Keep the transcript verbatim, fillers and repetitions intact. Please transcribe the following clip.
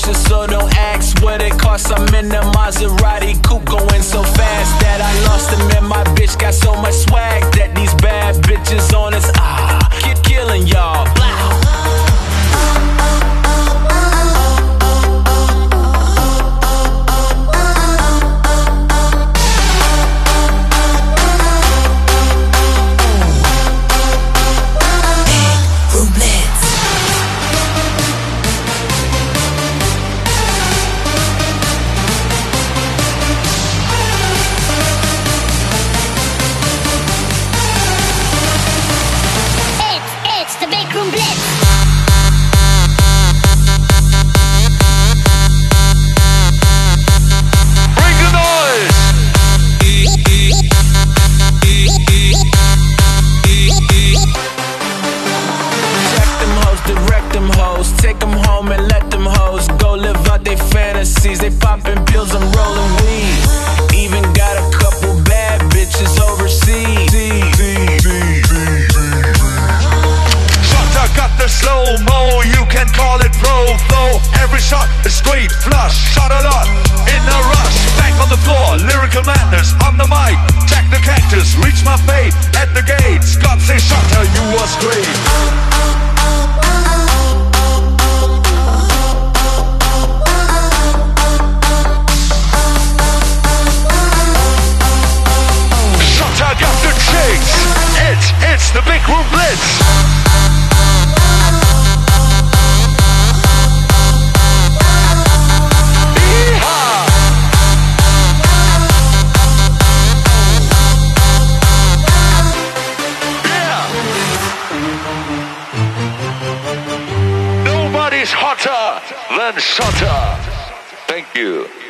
answer, so don't ask what it costs. I'm in the Maserati coupe going so fast that I lost him, and my bitch got so much swag that these bad bitches on us, ah, keep killing y'all. Take them home and let them hoes go live out their fantasies. They popping pills, I'm rolling weed. Even got a couple bad bitches overseas. Shot, I got the slow-mo, you can call it pro flow. Every shot is straight flush, shot a lot in a rush. Back on the floor, lyrical madness on the mic. Jack the cactus, reach my fate at the gates. God say, Shutter, you was great. It's, it's the Big Room Blitz. Yeehaw. Yeah. Nobody's hotter than Shutter. Thank you.